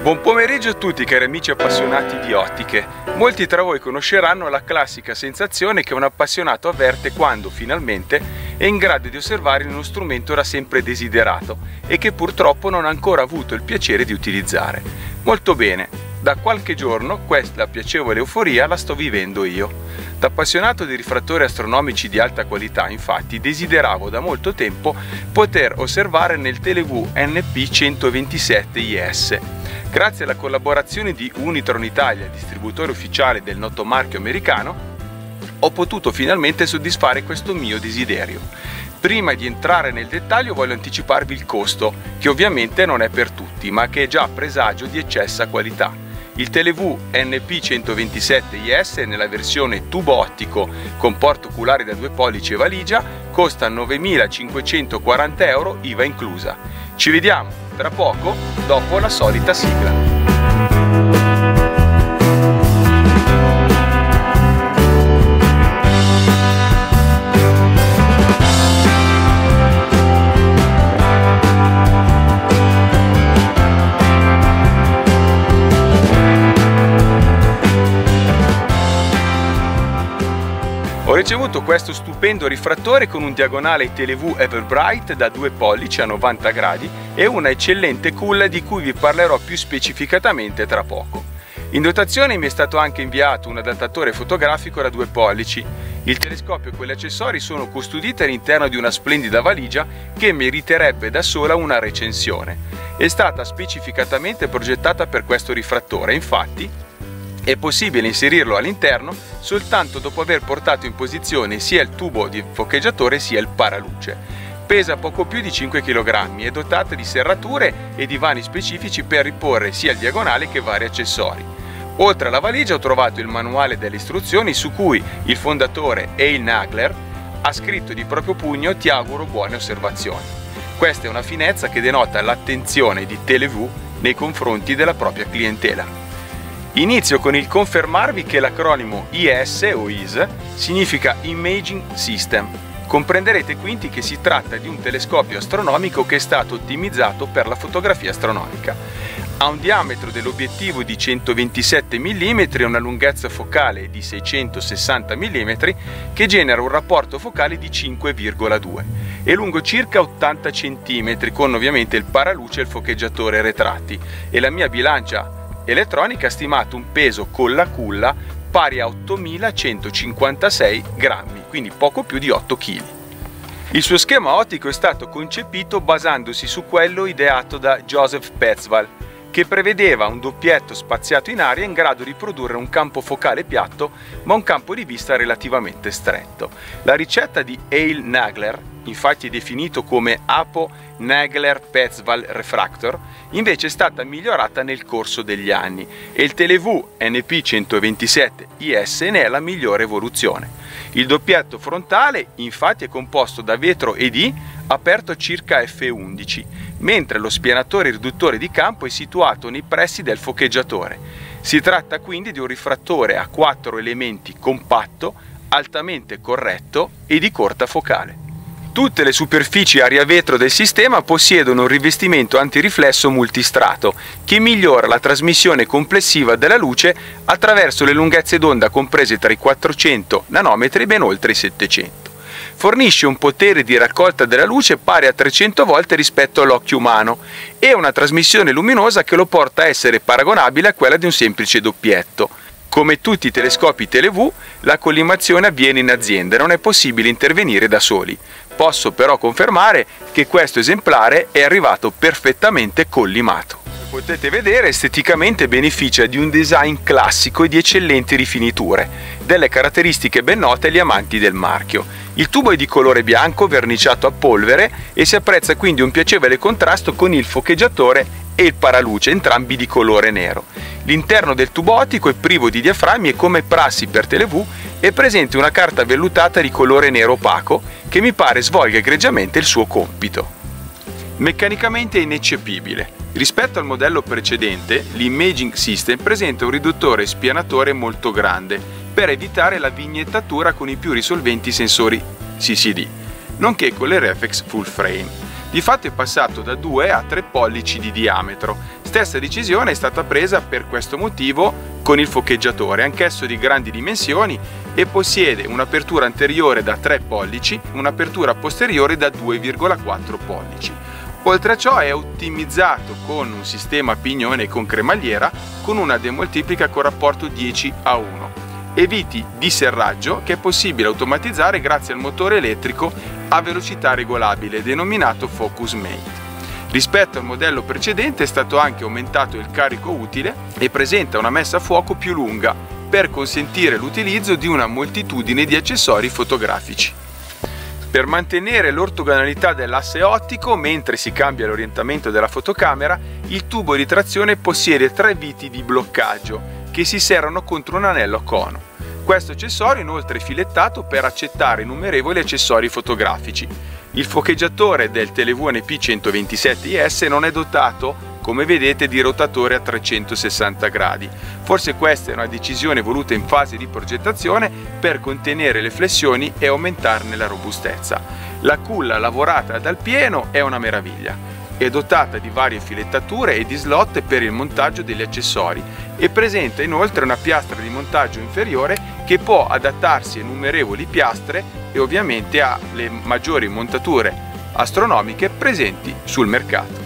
Buon pomeriggio a tutti cari amici appassionati di ottiche. Molti tra voi conosceranno la classica sensazione che un appassionato avverte quando finalmente è in grado di osservare uno strumento da sempre desiderato e che purtroppo non ha ancora avuto il piacere di utilizzare. Molto bene, da qualche giorno questa piacevole euforia la sto vivendo io. Da appassionato di rifrattori astronomici di alta qualità, infatti, desideravo da molto tempo poter osservare nel Tele-Vue NP127IS. Grazie alla collaborazione di Unitron Italia, distributore ufficiale del noto marchio americano, ho potuto finalmente soddisfare questo mio desiderio. Prima di entrare nel dettaglio voglio anticiparvi il costo, che ovviamente non è per tutti, ma che è già presagio di eccessa qualità. Il Tele-Vue NP127IS nella versione tubo ottico con porto oculari da 2 pollici e valigia costa 9.540 euro IVA inclusa. Ci vediamo tra poco dopo la solita sigla. Ho ricevuto questo stupendo rifrattore con un diagonale Tele-Vue Everbright da 2 pollici a 90 gradi e una eccellente culla di cui vi parlerò più specificatamente tra poco. In dotazione mi è stato anche inviato un adattatore fotografico da 2 pollici. Il telescopio e quegli accessori sono custoditi all'interno di una splendida valigia che meriterebbe da sola una recensione. È stata specificatamente progettata per questo rifrattore, infatti è possibile inserirlo all'interno soltanto dopo aver portato in posizione sia il tubo di focheggiatore sia il paraluce. Pesa poco più di 5 kg, è dotata di serrature e di vani specifici per riporre sia il diagonale che vari accessori. Oltre alla valigia ho trovato il manuale delle istruzioni su cui il fondatore Eyal Nagler ha scritto di proprio pugno: "Ti auguro buone osservazioni". Questa è una finezza che denota l'attenzione di Tele-Vue nei confronti della propria clientela. Inizio con il confermarvi che l'acronimo IS o IS significa Imaging System. Comprenderete quindi che si tratta di un telescopio astronomico che è stato ottimizzato per la fotografia astronomica. Ha un diametro dell'obiettivo di 127 mm e una lunghezza focale di 660 mm che genera un rapporto focale di 5,2. È lungo circa 80 cm con ovviamente il paraluce e il focheggiatore retratti e la mia bilancia elettronica ha stimato un peso con la culla pari a 8.156 grammi, quindi poco più di 8 kg. Il suo schema ottico è stato concepito basandosi su quello ideato da Joseph Petzval, che prevedeva un doppietto spaziato in aria in grado di produrre un campo focale piatto ma un campo di vista relativamente stretto. La ricetta di Eyal Nagler, infatti definito come Apo-Nagler-Petzval Refractor, invece è stata migliorata nel corso degli anni e il Tele-Vue NP127IS ne è la migliore evoluzione. Il doppietto frontale infatti è composto da vetro ED aperto a circa f11, mentre lo spianatore riduttore di campo è situato nei pressi del focheggiatore. Si tratta quindi di un rifrattore a 4 elementi compatto, altamente corretto e di corta focale. Tutte le superfici aria-vetro del sistema possiedono un rivestimento antiriflesso multistrato che migliora la trasmissione complessiva della luce attraverso le lunghezze d'onda comprese tra i 400 nanometri e ben oltre i 700. Fornisce un potere di raccolta della luce pari a 300 volte rispetto all'occhio umano e una trasmissione luminosa che lo porta a essere paragonabile a quella di un semplice doppietto. Come tutti i telescopi Tele-Vue, la collimazione avviene in azienda e non è possibile intervenire da soli. Posso però confermare che questo esemplare è arrivato perfettamente collimato. Come potete vedere, esteticamente beneficia di un design classico e di eccellenti rifiniture, delle caratteristiche ben note agli amanti del marchio. Il tubo è di colore bianco verniciato a polvere e si apprezza quindi un piacevole contrasto con il focheggiatore e il paraluce, entrambi di colore nero. L'interno del tubo ottico è privo di diaframmi e, come prassi per Tele-Vue, è presente una carta vellutata di colore nero opaco che mi pare svolga egregiamente il suo compito. Meccanicamente è ineccepibile. Rispetto al modello precedente, l'Imaging System presenta un riduttore e spianatore molto grande per evitare la vignettatura con i più risolventi sensori CCD, nonché con le reflex full frame. Di fatto è passato da 2 a 3 pollici di diametro, stessa decisione è stata presa per questo motivo con il focheggiatore, anch'esso di grandi dimensioni, e possiede un'apertura anteriore da 3 pollici, un'apertura posteriore da 2,4 pollici. Oltre a ciò è ottimizzato con un sistema a pignone con cremagliera con una demoltiplica con rapporto 10:1 e viti di serraggio che è possibile automatizzare grazie al motore elettrico a velocità regolabile denominato FocusMate. Rispetto al modello precedente è stato anche aumentato il carico utile e presenta una messa a fuoco più lunga per consentire l'utilizzo di una moltitudine di accessori fotografici. Per mantenere l'ortogonalità dell'asse ottico mentre si cambia l'orientamento della fotocamera, il tubo di trazione possiede 3 viti di bloccaggio che si serrano contro un anello a cono. Questo accessorio inoltre è filettato per accettare innumerevoli accessori fotografici. Il focheggiatore del Televu NP127IS non è dotato, come vedete, di rotatore a 360 gradi. Forse questa è una decisione voluta in fase di progettazione per contenere le flessioni e aumentarne la robustezza. La culla lavorata dal pieno è una meraviglia. È dotata di varie filettature e di slot per il montaggio degli accessori e presenta inoltre una piastra di montaggio inferiore che può adattarsi a innumerevoli piastre e ovviamente alle maggiori montature astronomiche presenti sul mercato.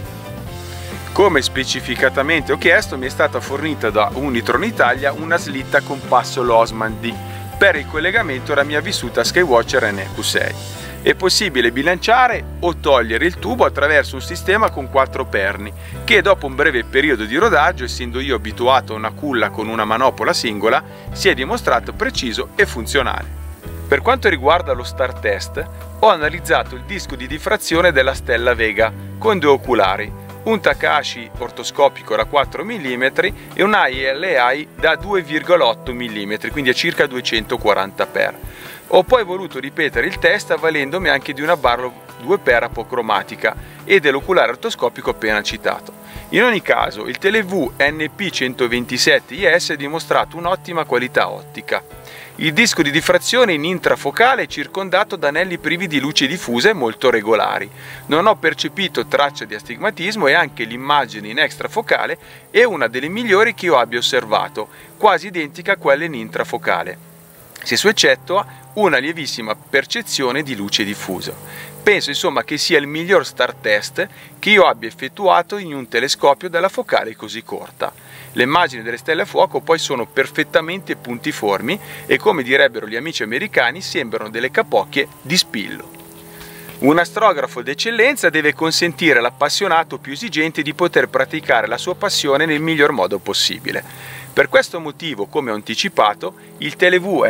Come specificatamente ho chiesto, mi è stata fornita da Unitron Italia una slitta con passo Losman D per il collegamento alla mia vissuta Skywatcher NQ6. È possibile bilanciare o togliere il tubo attraverso un sistema con 4 perni che dopo un breve periodo di rodaggio, essendo io abituato a una culla con una manopola singola, si è dimostrato preciso e funzionale. Per quanto riguarda lo star test, ho analizzato il disco di diffrazione della Stella Vega con 2 oculari, un Takahashi ortoscopico da 4 mm e un ILI da 2,8 mm, quindi a circa 240x. Ho poi voluto ripetere il test avvalendomi anche di una Barlow 2x apocromatica e dell'oculare ortoscopico appena citato. In ogni caso, il Televu NP127IS ha dimostrato un'ottima qualità ottica. Il disco di diffrazione in intrafocale è circondato da anelli privi di luce diffusa e molto regolari. Non ho percepito traccia di astigmatismo e anche l'immagine in extrafocale è una delle migliori che io abbia osservato, quasi identica a quella in intrafocale, se su eccetto una lievissima percezione di luce diffusa. Penso insomma che sia il miglior star test che io abbia effettuato in un telescopio dalla focale così corta. Le immagini delle stelle a fuoco poi sono perfettamente puntiformi e, come direbbero gli amici americani, sembrano delle capocchie di spillo. Un astrografo d'eccellenza deve consentire all'appassionato più esigente di poter praticare la sua passione nel miglior modo possibile. Per questo motivo, come ho anticipato, il Televu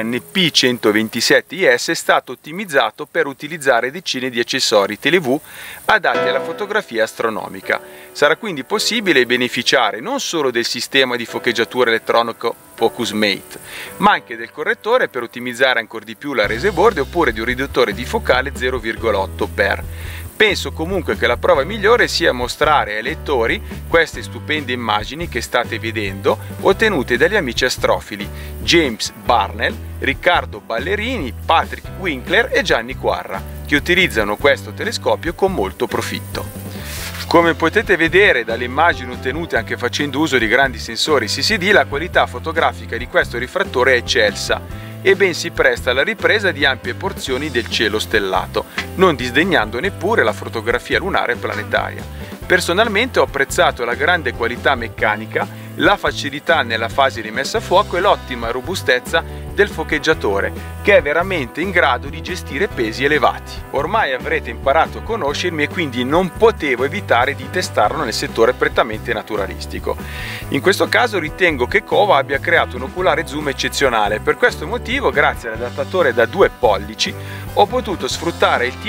NP127IS è stato ottimizzato per utilizzare decine di accessori Televu adatti alla fotografia astronomica. Sarà quindi possibile beneficiare non solo del sistema di focheggiatura elettronico FocusMate, ma anche del correttore per ottimizzare ancora di più la rese bordi oppure di un riduttore di focale 0,8x. Penso comunque che la prova migliore sia mostrare ai lettori queste stupende immagini che state vedendo, ottenute dagli amici astrofili James Barnell, Riccardo Ballerini, Patrick Winkler e Gianni Quarra, che utilizzano questo telescopio con molto profitto. Come potete vedere dalle immagini ottenute anche facendo uso di grandi sensori CCD, la qualità fotografica di questo rifrattore è eccelsa e ben si presta alla ripresa di ampie porzioni del cielo stellato, non disdegnando neppure la fotografia lunare e planetaria. Personalmente ho apprezzato la grande qualità meccanica, la facilità nella fase di messa a fuoco e l'ottima robustezza del focheggiatore, che è veramente in grado di gestire pesi elevati. Ormai avrete imparato a conoscermi e quindi non potevo evitare di testarlo nel settore prettamente naturalistico. In questo caso ritengo che Cova abbia creato un oculare zoom eccezionale. Per questo motivo, grazie all'adattatore da 2 pollici, ho potuto sfruttare il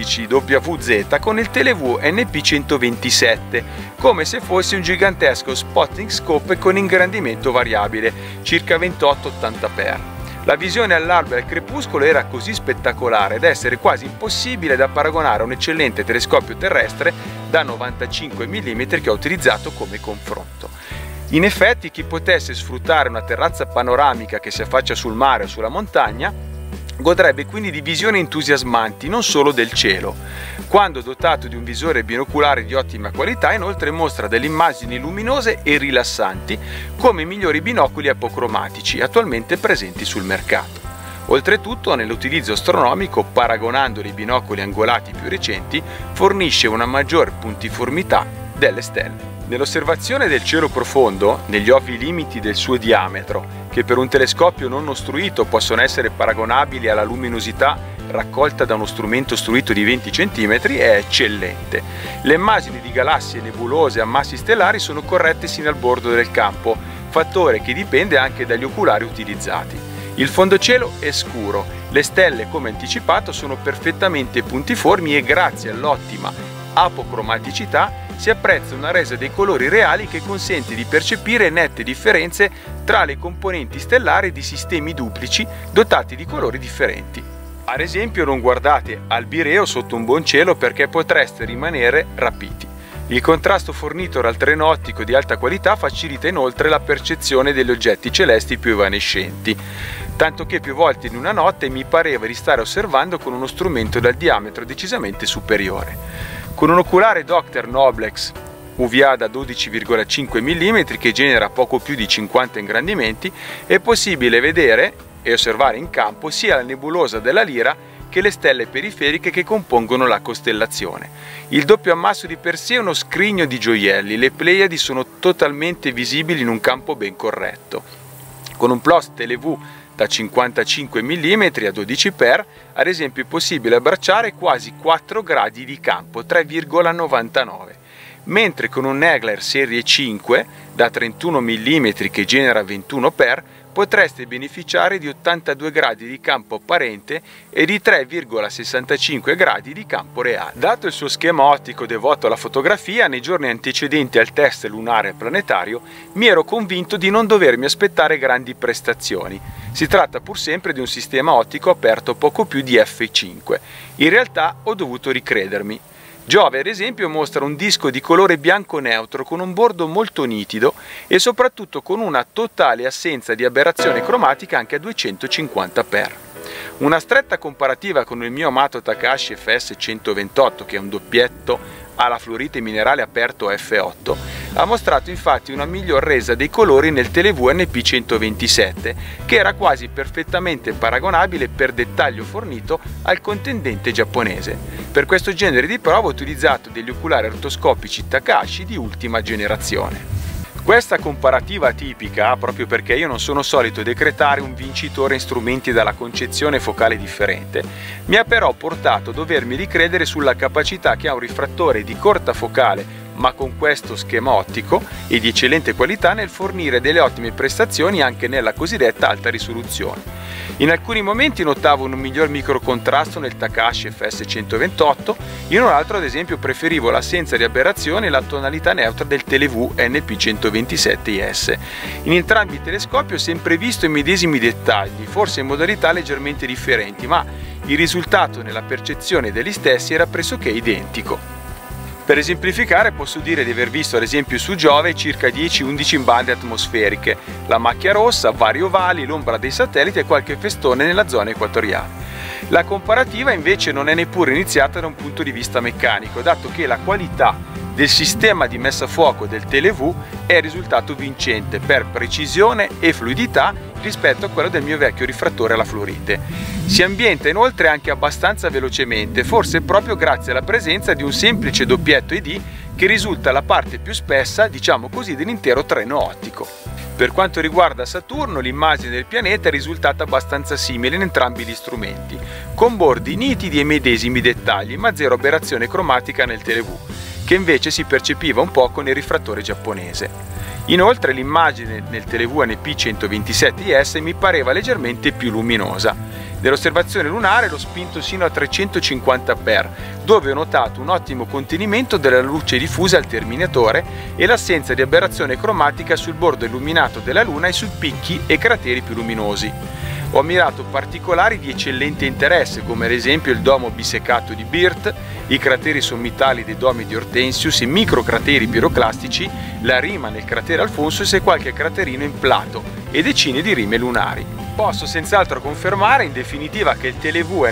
TE11WZ con il Televu NP127, come se fosse un gigantesco spotting scope con ingrandimento variabile, circa 28-80x. La visione all'alba e al crepuscolo era così spettacolare da essere quasi impossibile da paragonare a un eccellente telescopio terrestre da 95 mm che ho utilizzato come confronto. In effetti, chi potesse sfruttare una terrazza panoramica che si affaccia sul mare o sulla montagna Godrebbe quindi di visioni entusiasmanti, non solo del cielo. Quando dotato di un visore binoculare di ottima qualità, inoltre mostra delle immagini luminose e rilassanti, come i migliori binocoli apocromatici attualmente presenti sul mercato. Oltretutto, nell'utilizzo astronomico, paragonando i binocoli angolati più recenti, fornisce una maggior puntiformità delle stelle. Nell'osservazione del cielo profondo, negli ovvi limiti del suo diametro, che per un telescopio non ostruito possono essere paragonabili alla luminosità raccolta da uno strumento ostruito di 20 cm, è eccellente. Le immagini di galassie nebulose e ammassi stellari sono corrette sino al bordo del campo, fattore che dipende anche dagli oculari utilizzati. Il fondocielo è scuro, le stelle, come anticipato, sono perfettamente puntiformi e grazie all'ottima apocromaticità si apprezza una resa dei colori reali che consente di percepire nette differenze tra le componenti stellari di sistemi duplici dotati di colori differenti. Ad esempio, non guardate al bireo sotto un buon cielo perché potreste rimanere rapiti. Il contrasto fornito dal treno ottico di alta qualità facilita inoltre la percezione degli oggetti celesti più evanescenti, tanto che più volte in una notte mi pareva di stare osservando con uno strumento dal diametro decisamente superiore. Con un oculare Dr. Noblex UVA da 12,5 mm che genera poco più di 50 ingrandimenti, è possibile vedere e osservare in campo sia la nebulosa della Lira che le stelle periferiche che compongono la costellazione. Il doppio ammasso di per sé è uno scrigno di gioielli, le Pleiadi sono totalmente visibili in un campo ben corretto. Con un PLOS TeleV da 55 mm a 12x, ad esempio, è possibile abbracciare quasi 4 gradi di campo, 3,99, mentre con un Negler serie 5 da 31 mm che genera 21x potreste beneficiare di 82 gradi di campo apparente e di 3,65 gradi di campo reale. Dato il suo schema ottico devoto alla fotografia, nei giorni antecedenti al test lunare planetario mi ero convinto di non dovermi aspettare grandi prestazioni. Si tratta pur sempre di un sistema ottico aperto poco più di f5. In realtà ho dovuto ricredermi. Giove, ad esempio, mostra un disco di colore bianco neutro con un bordo molto nitido e soprattutto con una totale assenza di aberrazione cromatica anche a 250x. Una stretta comparativa con il mio amato Takashi FS128, che è un doppietto alla fluorite minerale aperto f8, ha mostrato infatti una miglior resa dei colori nel TeleV NP127, che era quasi perfettamente paragonabile per dettaglio fornito al contendente giapponese. Per questo genere di prova ho utilizzato degli oculari rotoscopici Takashi di ultima generazione. Questa comparativa tipica, proprio perché io non sono solito decretare un vincitore in strumenti dalla concezione focale differente, mi ha però portato a dovermi ricredere sulla capacità che ha un rifrattore di corta focale ma con questo schema ottico e di eccellente qualità nel fornire delle ottime prestazioni anche nella cosiddetta alta risoluzione. In alcuni momenti notavo un miglior microcontrasto nel Takashi FS128, in un altro ad esempio preferivo l'assenza di aberrazione e la tonalità neutra del TeleV NP127IS. In entrambi i telescopi ho sempre visto i medesimi dettagli, forse in modalità leggermente differenti, ma il risultato nella percezione degli stessi era pressoché identico. Per esemplificare posso dire di aver visto ad esempio su Giove circa 10-11 bande atmosferiche, la macchia rossa, vari ovali, l'ombra dei satelliti e qualche festone nella zona equatoriale. La comparativa invece non è neppure iniziata da un punto di vista meccanico, dato che la qualità del sistema di messa a fuoco del TeleV è risultato vincente per precisione e fluidità rispetto a quello del mio vecchio rifrattore alla fluorite. Si ambienta inoltre anche abbastanza velocemente, forse proprio grazie alla presenza di un semplice doppietto ED che risulta la parte più spessa, diciamo così, dell'intero treno ottico. Per quanto riguarda Saturno, l'immagine del pianeta è risultata abbastanza simile in entrambi gli strumenti, con bordi nitidi e medesimi dettagli, ma zero aberrazione cromatica nel TeleV, che invece si percepiva un poco nel rifrattore giapponese. Inoltre l'immagine nel TeleV NP127IS mi pareva leggermente più luminosa. Nell'osservazione lunare l'ho spinto sino a 350x, dove ho notato un ottimo contenimento della luce diffusa al terminatore e l'assenza di aberrazione cromatica sul bordo illuminato della Luna e sui picchi e crateri più luminosi. Ho ammirato particolari di eccellente interesse, come ad esempio il domo biseccato di Birt, i crateri sommitali dei domi di Hortensius, i microcrateri piroclastici, la rima nel cratere Alphonsus e qualche craterino in Plato e decine di rime lunari. Posso senz'altro confermare in definitiva che il Televu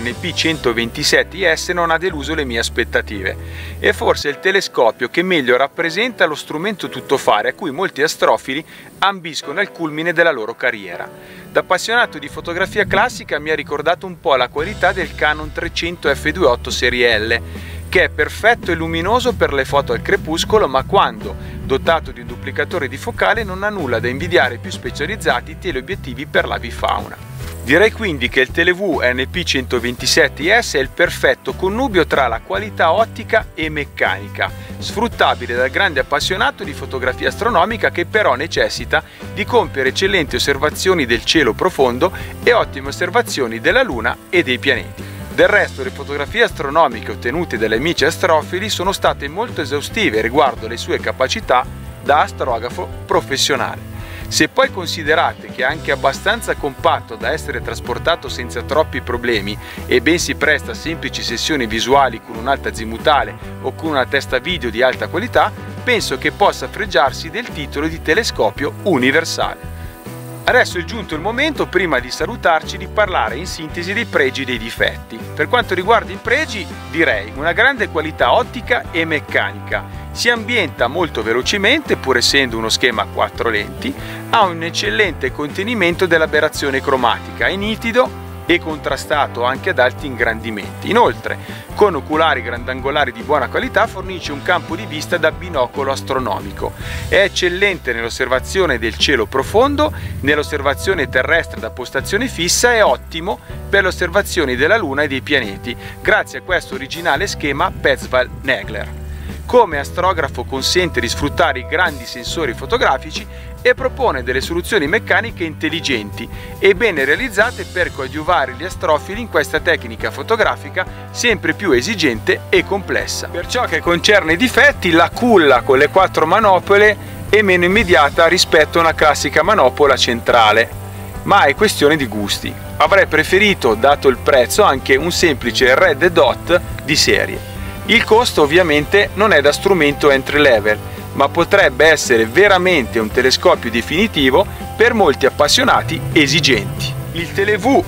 NP127IS non ha deluso le mie aspettative. È forse il telescopio che meglio rappresenta lo strumento tuttofare a cui molti astrofili ambiscono al culmine della loro carriera. Da appassionato di fotografia classica mi ha ricordato un po' la qualità del Canon 300 f2.8 serie L, che è perfetto e luminoso per le foto al crepuscolo, ma quando dotato di un duplicatore di focale non ha nulla da invidiare ai più specializzati teleobiettivi per l'avifauna. Direi quindi che il Televu NP127IS è il perfetto connubio tra la qualità ottica e meccanica, sfruttabile dal grande appassionato di fotografia astronomica che però necessita di compiere eccellenti osservazioni del cielo profondo e ottime osservazioni della Luna e dei pianeti. Del resto, le fotografie astronomiche ottenute dagli amici astrofili sono state molto esaustive riguardo le sue capacità da astrografo professionale. Se poi considerate che è anche abbastanza compatto da essere trasportato senza troppi problemi e ben si presta a semplici sessioni visuali con un'alta azimutale o con una testa video di alta qualità, penso che possa fregiarsi del titolo di telescopio universale. Adesso è giunto il momento, prima di salutarci, di parlare in sintesi dei pregi e dei difetti. Per quanto riguarda i pregi, direi una grande qualità ottica e meccanica, si ambienta molto velocemente pur essendo uno schema a 4 lenti, ha un eccellente contenimento dell'aberrazione cromatica, è nitido e contrastato anche ad alti ingrandimenti. Inoltre, con oculari grandangolari di buona qualità, fornisce un campo di vista da binocolo astronomico. È eccellente nell'osservazione del cielo profondo, nell'osservazione terrestre da postazione fissa e ottimo per le osservazioni della Luna e dei pianeti, grazie a questo originale schema Petzval-Nagler. Come astrografo consente di sfruttare i grandi sensori fotografici e propone delle soluzioni meccaniche intelligenti e bene realizzate per coadiuvare gli astrofili in questa tecnica fotografica sempre più esigente e complessa. Per ciò che concerne i difetti, la culla con le 4 manopole è meno immediata rispetto a una classica manopola centrale, ma è questione di gusti. Avrei preferito, dato il prezzo, anche un semplice red dot di serie. Il costo ovviamente non è da strumento entry level, ma potrebbe essere veramente un telescopio definitivo per molti appassionati esigenti. Il Televu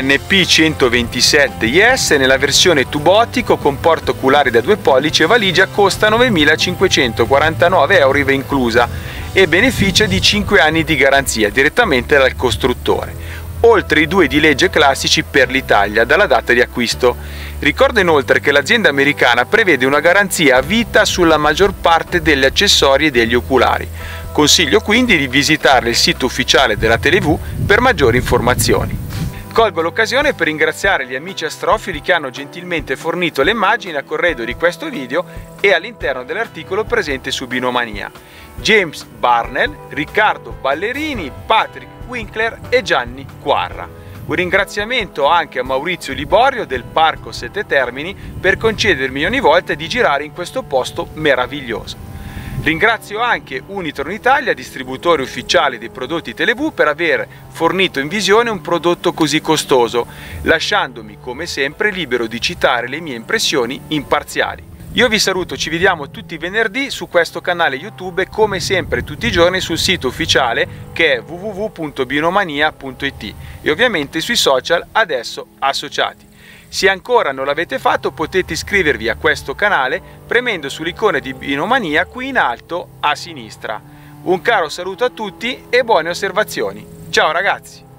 NP127IS nella versione tubo ottico con porta oculari da 2 pollici e valigia costa 9.549 euro IVA inclusa e beneficia di 5 anni di garanzia direttamente dal costruttore, oltre i 2 di legge classici per l'Italia dalla data di acquisto. Ricordo inoltre che l'azienda americana prevede una garanzia a vita sulla maggior parte degli accessori e degli oculari. Consiglio quindi di visitare il sito ufficiale della Televu per maggiori informazioni. Colgo l'occasione per ringraziare gli amici astrofili che hanno gentilmente fornito le immagini a corredo di questo video e all'interno dell'articolo presente su Binomania: James Barnell, Riccardo Ballerini, Patrick Winkler e Gianni Quarra. Un ringraziamento anche a Maurizio Liborio del Parco Sette Termini per concedermi ogni volta di girare in questo posto meraviglioso. Ringrazio anche Unitron Italia, distributore ufficiale dei prodotti Televu, per aver fornito in visione un prodotto così costoso, lasciandomi come sempre libero di citare le mie impressioni imparziali. Io vi saluto, ci vediamo tutti i venerdì su questo canale YouTube e come sempre tutti i giorni sul sito ufficiale che è www.binomania.it e ovviamente sui social adesso associati. Se ancora non l'avete fatto potete iscrivervi a questo canale premendo sull'icona di Binomania qui in alto a sinistra. Un caro saluto a tutti e buone osservazioni. Ciao ragazzi!